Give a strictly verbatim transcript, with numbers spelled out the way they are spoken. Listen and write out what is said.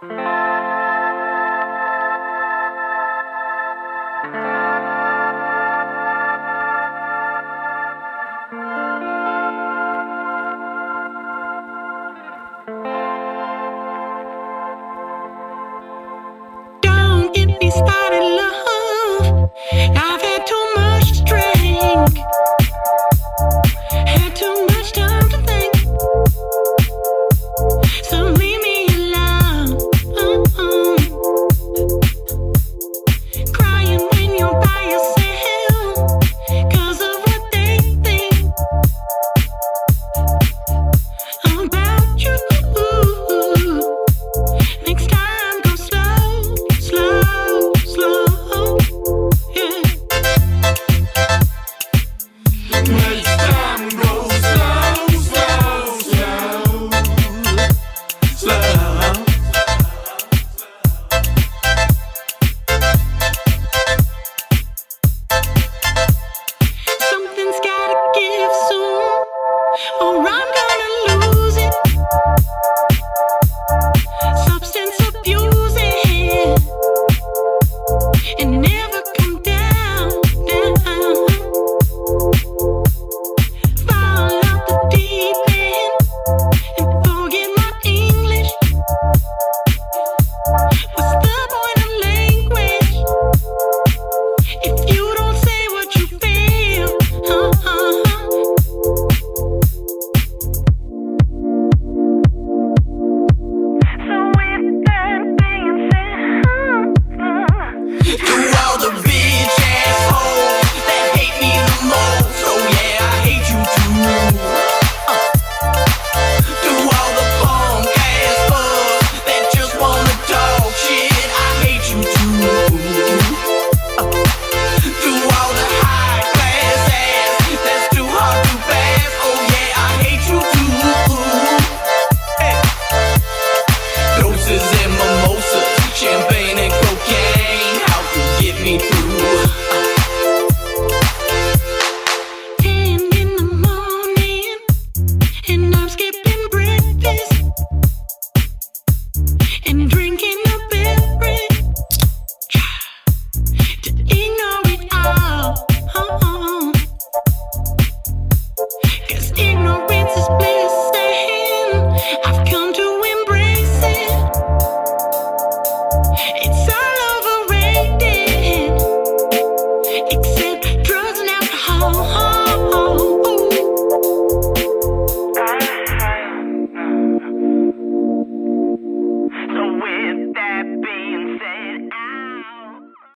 Don't get me started, love. I've had too much to drink, had too much time to think. So leave me alone. Uh-uh. Crying when you're by yourself, 'cause of what they think about you. Next time, go slow, slow, slow. Yeah. Next time go slow, slow, slow, slow. Something's gotta give soon, or I'm gonna lose it. Substance abusing and never come down, down. Fall out the deep end and forget my English. What's the point of language if you don't say what you feel? Uh-uh. So with that being said, To all the bitch assholes that hate me the most, oh yeah, I hate you too. Uh. To all the punk ass fucks that just wanna talk shit, I hate you too. Uh. To all the high class ass that's too hard to pass, oh yeah, I hate you too. Hey. Doses and mimosas, champagne and cocaine, how to get me through? ten in the morning and I'm skipping breakfast and drinking a beverage to ignore it all. Cause ignorance is bliss and I've come to embrace it. It's all overrated, except drugs and alcohol.